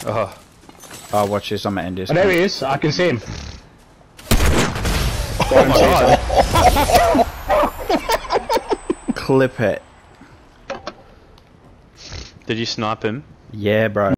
Oh. Oh, watch this. I'm gonna end this. Oh, there he is. I can see him. Oh my god. Clip it. Did you snipe him? Yeah, bro.